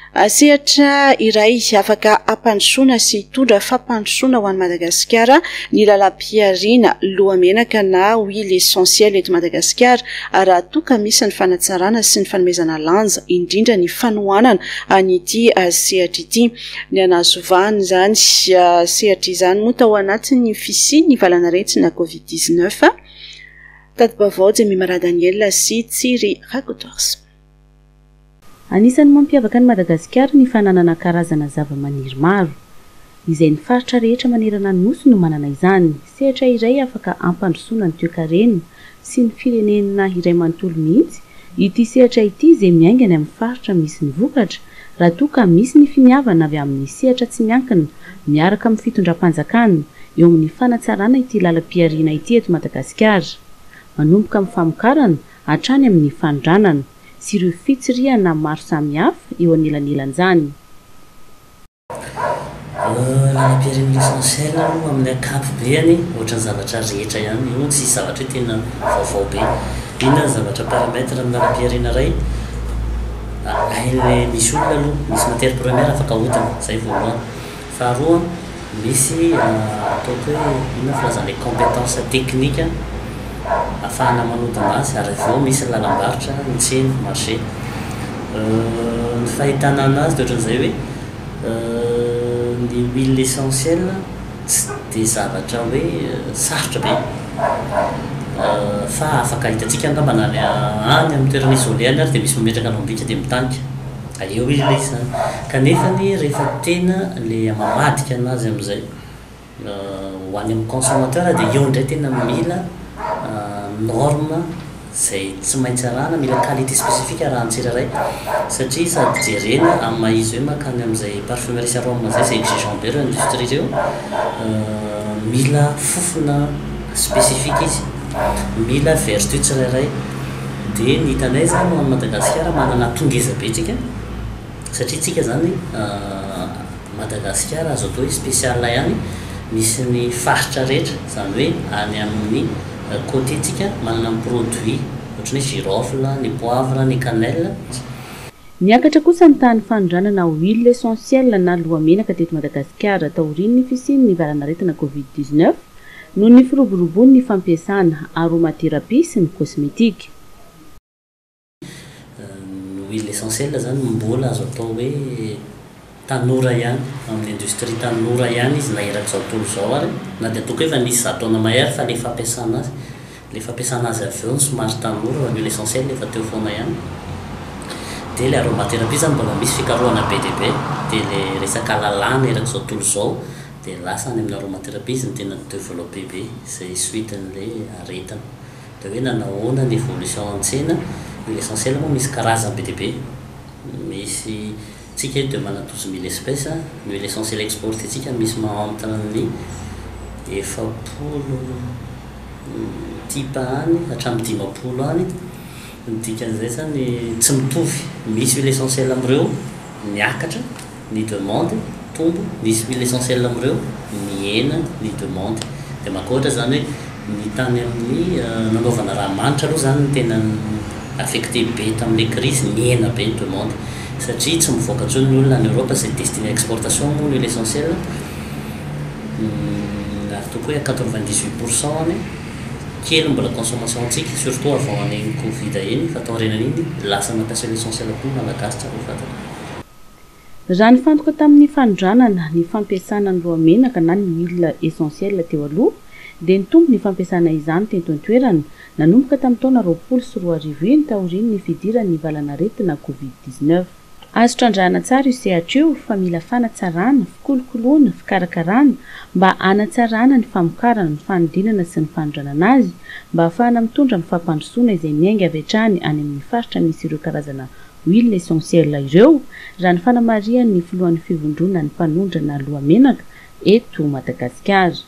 Sehatra iray afaka ampandrosoana sy hitondra fampandrosoana ho an'i Madagasikara ny lalam-piariana lohamenaka na huile essentielle eto Madagasikara raha toa ka misy ny fanatsarana sy ny fanomezana lanja indrindra ny fanohanana an'ity sehatra ity. Ny anazovany izany sehatra izany moa tao anatin'ny fisian'ny valanaretina Covid-19. Tadibavao Jemimara Daniel sy Tsiri Rakotorsa. Anisan'ny mampiavaka ny Madagasikara ny fananana karazana zava-maniry maro izay ny faritra rehetra manerana ny nosy no manana izany. Sehatra iray afaka ampandrosoana ny toe-karena sy ny firenena iray manontolo mihitsy ity sehatra ity izay miaingana amin'ny faritra misy ny vokatra raha toa ka misy ny finiavana avy amin'ny sehatra tsy miankina miaraka amin'ny fitondram-panjakana eo amin'ny fanatsarana ity lalam-piariana ity eto Madagasikara, manomboka amin'ny famokarana hatrany amin'ny fandranana sy ireo fitsiriana maro samihafa eo anelanelan'izany. Lalam-piariana essentielle aloha amin'ny ankapobeny ohatran'ny zavatra rehetra ihany, io tsy zavatra hoe tena vaovao be. Inona zavatra paramètre amin'ny lalam-piariana iray? Ilay misy olona aloha, misy matière première afaka ahodina, izay voalohany. Faharoa, misy ataoko hoe inona filazana compétence technique afahana manodina azy ary vao misy lalam-barotra ny tsena marché. Ny fahitana anazy dia ohatran'izay hoe ny huile essentielle tsy dia zavatra hoe sarotra be fa afaka hitantsika angambana any amin'ny toerana isolé any ary dia misy mametraka alambika dia mitanika eo ilay izany. Kanefa ny rehefa tena ilay mamadika anazy amin'izay ho any amin'ny consommateur dia eo indray tena mila norme izay tsy maintsy arahana, mila qualité spécifique arahan'ny tsirairay satria sady jerena amin'ny mahizy hoe makany amin'izay parfumerie sy arôme zay izay exigeant be ireo industrie ireo mila fofona spécifique izy, mila vertu tsirairay. Dia ny hitanay zany ho an'i Madagasikara manana tongeza be tsika satria tsika zany Madagasikara azo atao hoe spécial ihany misy ny faritra rehetra, izany hoe any amin'ny côté tsika manana ny produit ohatran'ny girofle, ny poivre, ny cannelle. Niakatra kosa ny tany fanondranana huile essentielle na lohamenaka teto Madagasikara taorian'ny fisian'ny valanaretina Covid-19 noho ny firoborobon'ny fampiasana aromathérapie sy ny cosmétique. Huile essentielle zany mbola azo atao hoe tanora ihany amin'ny industrie tanora ihany izy na erak'izao tontolo izao ary na dia ataoko efa nisy zataona mahery fa le fampiasana azy avy eo ny somary tanora fa ny huile essentielle efa teo foana ihany. Dia le aromathérapie zany mbola misy fikarohana be dia be, dia le resaka lalàna erak'izao tontolo izao dia lasa any amin'ny aromathérapie izy ny tena développé be izay suiten'ilay aretina. Dia hoe nanahoana ny évolution an-tsena. Huile essentielle moa misy karazany be dia be, misy tsika eto dia mana 12 000 espèces. Ny huile essentielle exportetsika misy entre ny 40 type any hatramin'ny 50 any. Ny dikan'izay zany tsy mitovy, misy huile essentielle amin'ireo miakatra ny demande tombo, misy huile essentielle amin'ireo mihena ny demande. Dia makoatra zany hoe ny tany amin'ny nanaovana raha manitra aloha zany tena affecté be tamin'ilay crise, mihena be ny demande satria tsy mivoaka intsony ny olona any Europe c'est destiné à exportation moa ny huile essentielle. Ary toko hoe 98% any kely mbola consommation antsika surtout avant an'iny Covid iny fa tao renan'iny lasa mampiasa huile essentielle koa malagasy tsara ho fantatra. Raha ny fantoka tamin'ny fanondranana ny fampiasana ny lohamenaka na ny huile essentielle teo aloha dia nitombo ny fampiasana izany teto an-toerana nanomboka tamin'ny taona 2024 taorian'ny ny fidiran'ny valanaretina Covid-19. Azo trandrahana tsara io sehatra io fa mila fanatsarana, fikolokoloana, fikarakarana mba hanatsarana ny famokarana, ny fanodinana sy ny fanondranana azy mba ahafahana mitondra amin'ny fampandrosoana izay miainga avy hatrany any amin'ny faritra misy ireo karazana huile essentielle ireo raha ny fanamarian'ny filohan'ny fivondrona ny mpanondrana lohamenaka eto Madagasikara.